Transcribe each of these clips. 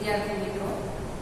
विद्यार्थी मित्रों,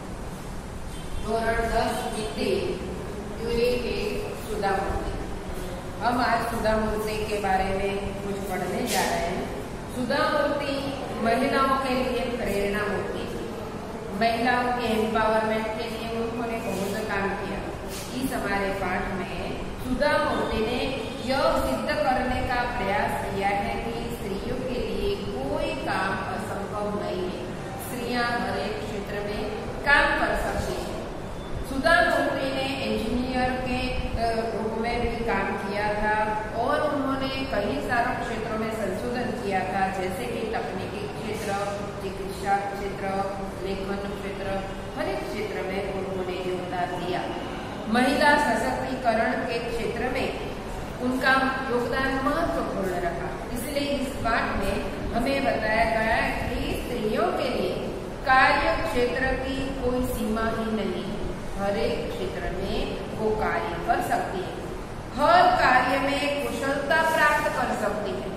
धोरण 10 हिंदी यूनिट 1 सुधा मूर्ति। हम आज सुधा मूर्ति के बारे में कुछ पढ़ने जा रहे हैं। सुधा मूर्ति महिलाओं के लिए प्रेरणा मूर्ति थी। महिलाओं के एम्पावरमेंट के लिए उन्होंने बहुत काम किया। इस हमारे पाठ में सुधा मूर्ति ने यह सिद्ध करने का प्रयास किया है कि स्त्रियों के लिए कोई काम असंभव नहीं है। स्त्रियां हर एक क्षेत्र में काम कर सकती हैं। सुधा मूर्ति ने इंजीनियर के रूप में भी काम किया था और उन्होंने कई सारे क्षेत्रों में संशोधन किया था, जैसे कि तकनीकी क्षेत्र, चिकित्सा क्षेत्र, लेखन क्षेत्र, हर एक क्षेत्र में उन्होंने योगदान दिया। महिला सशक्तिकरण के क्षेत्र में उनका योगदान महत्वपूर्ण रहा। इसलिए इस पाठ में हमें बताया गया है कि स्त्रियों के लिए कार्य क्षेत्र की कोई सीमा ही नहीं। हर एक क्षेत्र में वो कार्य कर सकती है, हर कार्य में कुशलता प्राप्त कर सकती है।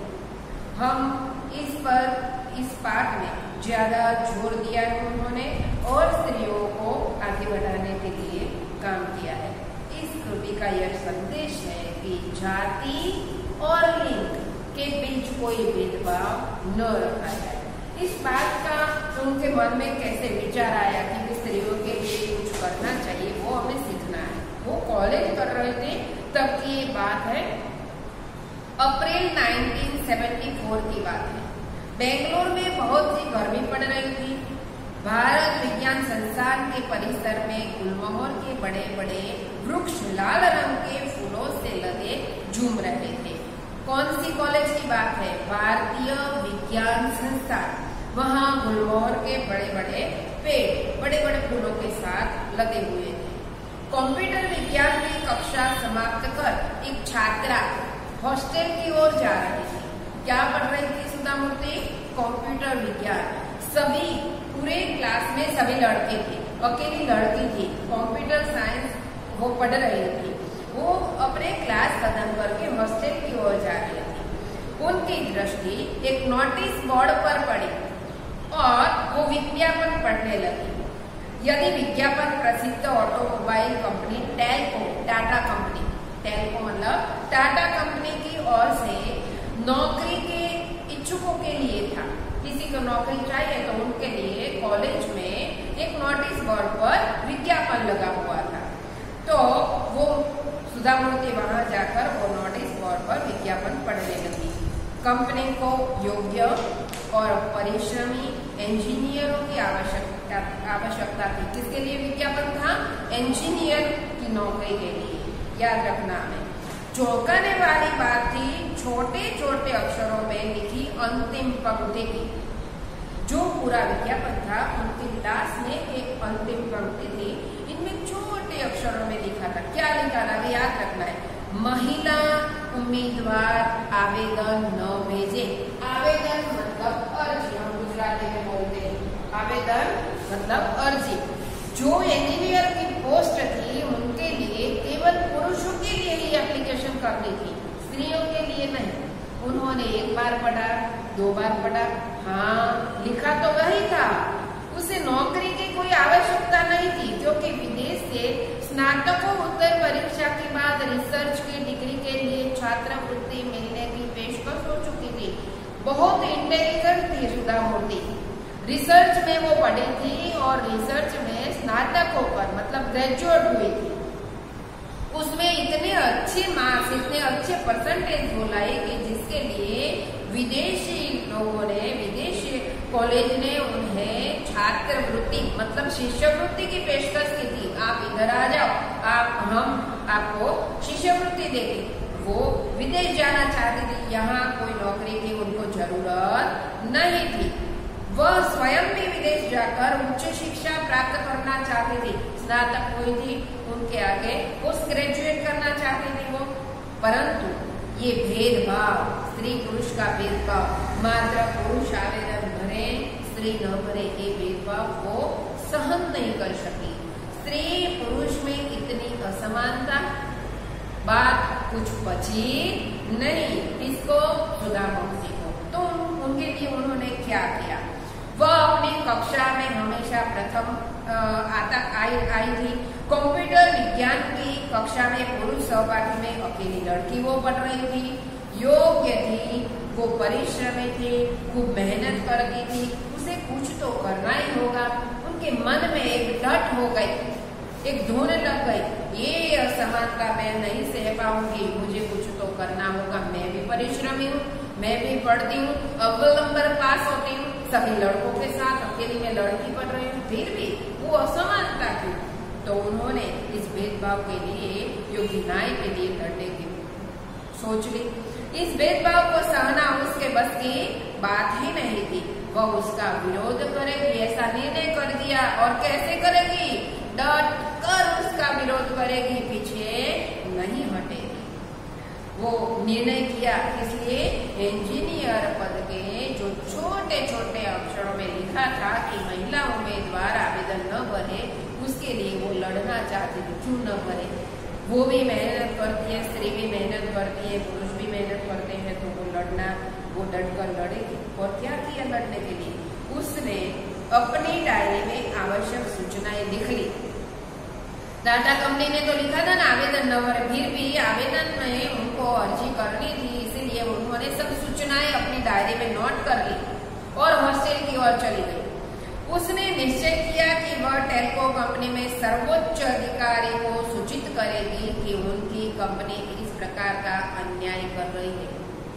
हम इस पाठ में ज्यादा जोर दिया है उन्होंने और स्त्रियों को आगे बढ़ाने के लिए काम किया है। इस कृति का यह संदेश है कि जाति और लिंग के बीच कोई भेदभाव न रखा जाए। इस बात का उनके मन में कैसे विचार आया कि स्त्रियों के लिए कुछ करना चाहिए, वो हमें सीखना है। वो कॉलेज कर रहे थे तब की ये बात है। अप्रैल 1974 की बात है। बेंगलोर में बहुत सी गर्मी पड़ रही थी। भारत विज्ञान संस्थान के परिसर में गुलमोहर के बड़े बड़े वृक्ष लाल रंग के फूलों से लगे झूम रहे थे। कौन सी कॉलेज की बात है? भारतीय विज्ञान संस्थान। वहाँ गुलमोहर के बड़े बड़े पेड़ बड़े बड़े फूलों के साथ लगे हुए थे। कंप्यूटर विज्ञान की कक्षा समाप्त कर एक छात्रा हॉस्टल की ओर जा रही थी। क्या पढ़ रही थी सुधा मूर्ति? कंप्यूटर विज्ञान। सभी पूरे क्लास में सभी लड़के थे, अकेली लड़की थी। कंप्यूटर साइंस वो पढ़ रही थी। वो अपने क्लास खत्म करके हॉस्टल की ओर जा रही थी। उनकी दृष्टि एक नोटिस बोर्ड पर पड़ी और वो विज्ञापन पढ़ने लगी। यदि विज्ञापन प्रसिद्ध ऑटोमोबाइल कंपनी टाटा कंपनी की ओर से नौकरी के इच्छुकों के लिए था। किसी को नौकरी चाहिए तो उनके लिए कॉलेज में एक नोटिस बोर्ड पर विज्ञापन लगा हुआ था। तो वो सुधा मूर्ति वहां जाकर वो नोटिस बोर्ड पर विज्ञापन पढ़ने लगी। कंपनी को योग्य और परिश्रमी इंजीनियरों की आवश्यकता थी। किसके लिए विज्ञापन था? इंजीनियर की नौकरी के लिए। याद रखना हमें। चौंकाने वाली बात थी छोटे छोटे अक्षरों में लिखी अंतिम पंक्ति की। जो पूरा विज्ञापन था उनकी लास्ट में एक अंतिम पंक्ति थी। इनमें छोटे अक्षरों में लिखा था। क्या लिखा था? याद रखना है। महिला उम्मीदवार आवेदन न भेजे। आवेदन मतलब अर्जी, हम गुजराती में बोलते हैं। आवेदन मतलब अर्जी। जो इंजीनियर की पोस्ट थी उनके लिए केवल पुरुषों के लिए ही एप्लीकेशन करनी थी, स्त्रियों के लिए नहीं। उन्होंने एक बार पढ़ा, 2 बार पढ़ा, हाँ लिखा तो वही था। उसे नौकरी की कोई आवश्यकता नहीं थी, क्योंकि विदेश से स्नातकोत्तर परीक्षा के बाद रिसर्च की डिग्री के लिए छात्रवृत्ति मिलने की पेशकश हो चुकी थी। बहुत इंटेलिजेंट थी सुधा मूर्ति। रिसर्च में वो पढ़ी थी और रिसर्च में स्नातक होकर मतलब ग्रेजुएट हुई थी। उसमें इतने अच्छे मार्क्स, इतने अच्छे परसेंटेज वो लाई कि जिसके लिए विदेशी लोगों ने, विदेशी कॉलेज ने उन्हें छात्रवृत्ति मतलब शिष्यवृत्ति की पेशकश की थी। आप इधर आ जाओ, हम आपको शिष्यवृत्ति देंगे। वो विदेश जाना चाहती थी, यहाँ कोई नौकरी की उनको जरूरत नहीं थी। वह स्वयं भी विदेश जाकर उच्च शिक्षा प्राप्त करना चाहती थी। स्नातक हुई थी, उनके आगे पोस्ट ग्रेजुएट करना चाहती थी वो। परंतु ये भेदभाव, स्त्री पुरुष का भेदभाव, मात्र पुरुष आवेदन भरे स्त्री न भरे, ये भेदभाव वो सहन नहीं कर सकी। स्त्री पुरुष में इतनी असमानता, बात कुछ बची नहीं इसको सुधा मूर्ति को। तो उनके लिए उन्होंने क्या किया? वह अपने कक्षा में हमेशा प्रथम आई थी। कंप्यूटर विज्ञान की कक्षा में पुरुष सहपाठी में अकेली लड़की वो पढ़ रही थी। योग्य थी, वो परिश्रमी थी, खूब मेहनत करती थी, उसे कुछ तो करना ही होगा। उनके मन में एक डट हो गई, एक धुन लग गई, ये असमानता मैं नहीं सह पाऊंगी, मुझे कुछ तो करना होगा। मैं भी परिश्रमी हूँ, मैं भी पढ़ती हूँ, अव्वल नंबर पास होती हूँ, सभी लड़कों के साथ अकेली में लड़की पढ़ रही हूँ, फिर भी वो असमानता क्यों? तो उन्होंने इस भेदभाव के लिए योग्य न्याय के लिए लड़ने की सोच ली। इस भेदभाव को सहना उसके बस की बात ही नहीं थी। वह उसका विरोध करेगी ऐसा निर्णय कर दिया। और कैसे करेगी? डट कर उसका विरोध करेगी, पीछे नहीं हटेगी। वो निर्णय किया, इसलिए इंजीनियर पद के जो छोटे छोटे अक्षरों में लिखा था कि महिला उम्मीदवार आवेदन न भरे, उसके लिए वो लड़ना चाहती थी। क्यों न भरे? वो भी मेहनत करती है, स्त्री भी मेहनत करती है, पुरुष भी मेहनत करते हैं, तो वो डटकर लड़ेगी। और क्या किया लड़ने के लिए? उसने अपनी डायरी में आवश्यक सूचनाएं लिख ली। टाटा कंपनी ने तो लिखा था ना आवेदन न भरे, फिर भी आवेदन में उनको अर्जी करनी थी, इसीलिए उन्होंने सब सूचनाएं अपनी डायरी में नोट कर ली और हॉस्टल की ओर चली गई। उसने निश्चय किया कि वह टेल्को कंपनी में सर्वोच्च अधिकारी को सूचित करेगी कि उनकी कंपनी इस प्रकार का अन्याय कर रही है।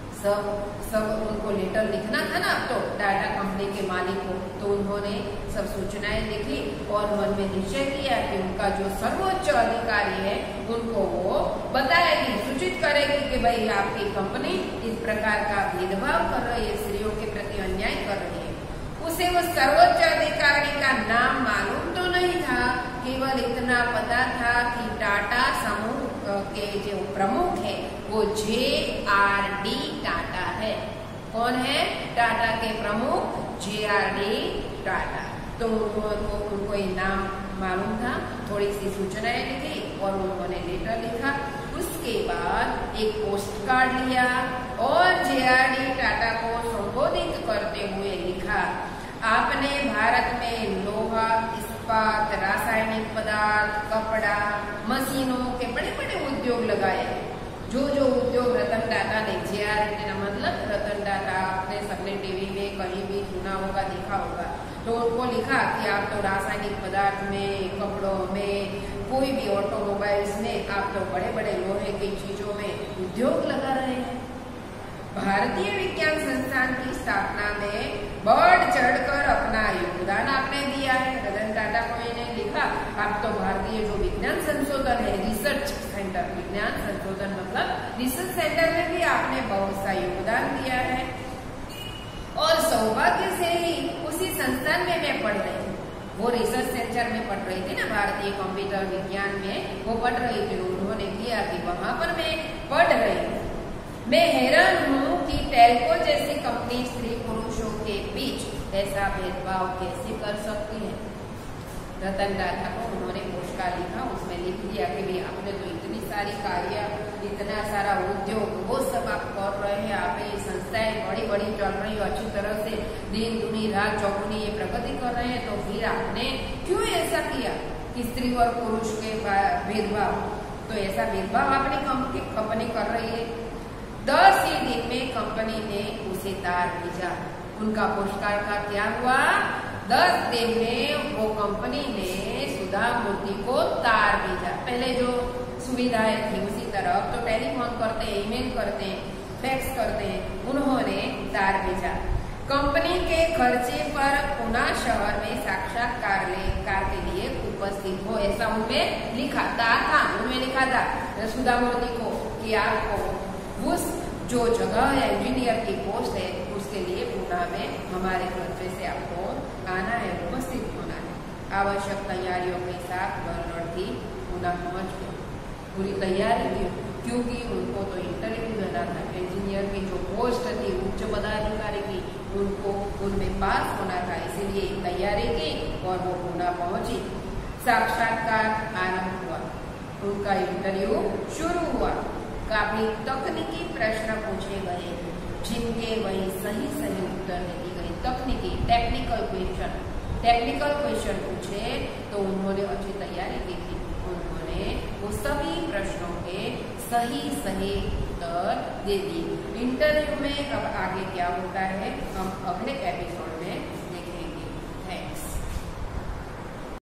सब उनको लेटर लिखना था ना, तो टाटा कंपनी के मालिक को, तो उन्होंने सब सूचनाएं लिखी और मन में निश्चय किया कि उनका जो सर्वोच्च अधिकारी है उनको वो बताएगी, सूचित करेगी कि भाई आपकी कंपनी इस प्रकार का भेदभाव कर रही है, स्त्रियों के प्रति अन्याय कर रही है। उसे वो सर्वोच्च अधिकारी का नाम मालूम तो नहीं था, केवल इतना पता था कि टाटा समूह के जो प्रमुख है वो JRD टाटा है। कौन है? टाटा के प्रमुख JRD टाटा। तो उनको ये नाम मालूम था, थोड़ी सी सूचनाएं लिखी और उन्होंने लेटर लिखा। उसके बाद एक पोस्ट कार्ड लिया और JRD टाटा को संबोधित करते हुए लिखा, आपने भारत में लोहा, इस्पात, रासायनिक पदार्थ, कपड़ा, मशीनों के बड़े बड़े उद्योग लगाए। जो उद्योग रतन टाटा ने, JRD का मतलब रतन टाटा, आपने सबने टीवी में कहीं भी सुना होगा, देखा होगा। तो उनको लिखा कि आप तो रासायनिक पदार्थ में, कपड़ों में, कोई भी ऑटोमोबाइल्स में आप तो बड़े बड़े लोहे की चीजों में उद्योग लगा रहे हैं। भारतीय विज्ञान संस्थान की स्थापना में बढ़ चढ़कर अपना योगदान आपने दिया है। रतन टाटा को इन्हें लिखा, आप तो भारतीय जो विज्ञान संशोधन है, रिसर्च सेंटर, विज्ञान संशोधन मतलब रिसर्च सेंटर में भी आपने बहुत सा योगदान दिया है। और सौभाग्य से ही उसी संस्थान में मैं पढ़ रही हूँ। वो रिसर्च सेंटर में पढ़ रही थी ना, भारतीय कंप्यूटर विज्ञान में वो पढ़ रही थी। उन्होंने किया कि वहां पर मैं पढ़ रही हूँ। मैं हैरान हूँ कि टेल्को जैसी कंपनी स्त्री पुरुषों के बीच ऐसा भेदभाव कैसे कर सकती है। रतन टाटा को उन्होंने पोस्टकार्ड लिखा, उसमें लिख दिया कि भाई आपने तो इतनी सारी कार्य, इतना सारा उद्योग, वो सब आप कर रहे हैं, आप ये संस्थाएं बड़ी बड़ी चल रही हो, अच्छी तरह से दिन दुनी रात चौगुनी ये प्रगति कर रहे हैं, तो फिर आपने क्यों ऐसा किया कि स्त्री और पुरुष के भेदभाव? तो ऐसा भेदभाव आपने कंपनी कर रही है। 10 ही दिन में कंपनी ने उसे तार भेजा। उनका पोस्टकार्ड का क्या हुआ? 10 दिन में वो कंपनी ने सुधा मूर्ति को तार भेजा। पहले जो सुविधाएं थी उसी तरह, तो टेलीफोन करते हैं, ईमेल करते हैं, फैक्स करते हैं, उन्होंने तार भेजा। कंपनी के खर्चे पर पुणे शहर में साक्षात्कार के लिए उपस्थित हो, ऐसा उनमें लिखा था। उनमें लिखा था सुधा मूर्ति को कि आपको उस जो जगह है इंजीनियर की पोस्ट है उसके लिए पुणे में हमारे खर्चे से आपको आना है, उपस्थित होना है। आवश्यक तैयारियों के साथ वह लड़की पुणे पहुंच गई, पूरी तैयारी की, क्योंकि उनको तो इंटरव्यू देना था। इंजीनियर की जो पोस्ट थी उच्च पदाधिकारी की, उनको उनमें पास होना था, इसीलिए तैयारी की और वो पुणे पहुंची। साक्षात्कार आरंभ हुआ, उनका इंटरव्यू शुरू हुआ। काफी तकनीकी प्रश्न पूछे गए जिनके वही सही उत्तर नहीं गए। तकनीकी, टेक्निकल क्वेश्चन, टेक्निकल क्वेश्चन पूछे तो उन्होंने अच्छी तैयारी की थी, उन्होंने वो सभी प्रश्नों के सही सही उत्तर दे दिए। इंटरव्यू में अब आगे क्या होता है हम अगले एपिसोड